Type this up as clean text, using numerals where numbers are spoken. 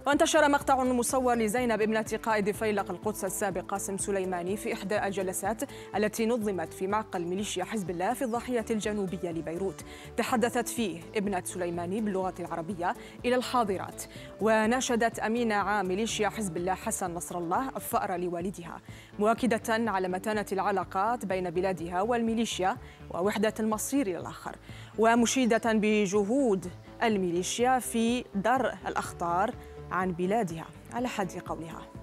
وانتشر مقطع مصور لزينب ابنة قائد فيلق القدس السابق قاسم سليماني في إحدى الجلسات التي نظمت في معقل ميليشيا حزب الله في الضاحية الجنوبية لبيروت. تحدثت فيه ابنة سليماني باللغة العربية إلى الحاضرات، وناشدت أمين عام ميليشيا حزب الله حسن نصر الله الثأر لوالدها، مؤكدة على متانة العلاقات بين بلادها والميليشيا ووحدة المصير للآخر، ومشيدة بجهود الميليشيا في درء الأخطار عن بلادها على حد قولها.